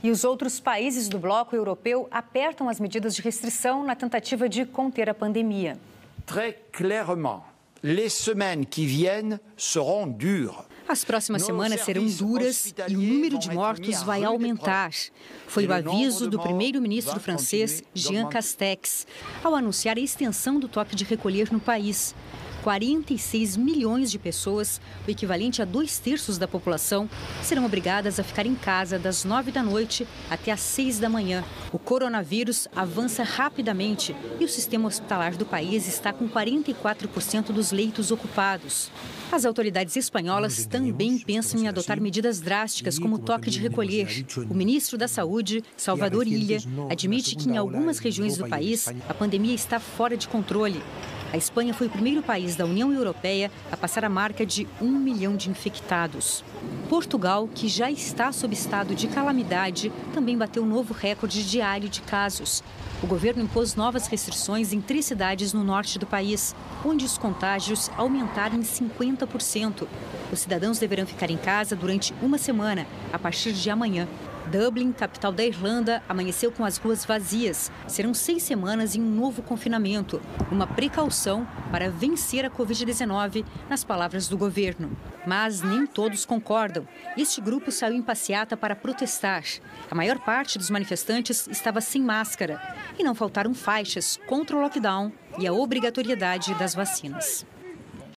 E os outros países do bloco europeu apertam as medidas de restrição na tentativa de conter a pandemia. Très clairement, les semaines qui viennent seront dures. As próximas semanas serão duras e o número de mortos vai aumentar. Foi o aviso do primeiro-ministro francês, Jean Castex, ao anunciar a extensão do toque de recolher no país. 46 milhões de pessoas, o equivalente a 2/3 da população, serão obrigadas a ficar em casa das 9 da noite até às 6 da manhã. O coronavírus avança rapidamente e o sistema hospitalar do país está com 44% dos leitos ocupados. As autoridades espanholas também pensam em adotar medidas drásticas, como o toque de recolher. O ministro da Saúde, Salvador Illa, admite que em algumas regiões do país a pandemia está fora de controle. A Espanha foi o primeiro país da União Europeia a passar a marca de 1 milhão de infectados. Portugal, que já está sob estado de calamidade, também bateu um novo recorde diário de casos. O governo impôs novas restrições em 3 cidades no norte do país, onde os contágios aumentaram em 50%. Os cidadãos deverão ficar em casa durante uma semana, a partir de amanhã. Dublin, capital da Irlanda, amanheceu com as ruas vazias. Serão 6 semanas em um novo confinamento, uma precaução para vencer a Covid-19, nas palavras do governo. Mas nem todos concordam. Este grupo saiu em passeata para protestar. A maior parte dos manifestantes estava sem máscara e não faltaram faixas contra o lockdown e a obrigatoriedade das vacinas.